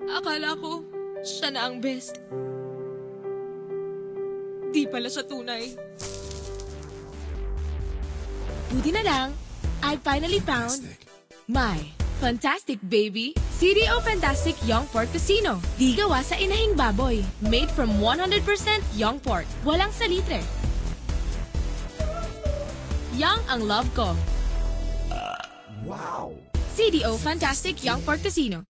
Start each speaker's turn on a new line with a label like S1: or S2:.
S1: Akala ko, siya na ang best. Di pala siya tunay. Buti na lang, I finally found my Funtastyk, baby! CDO Funtastyk Young Pork Tocino. Di gawa sa inahing baboy. Made from 100% young pork. Walang salitre. Young ang love ko.
S2: Wow!
S1: CDO Funtastyk Young Pork Tocino.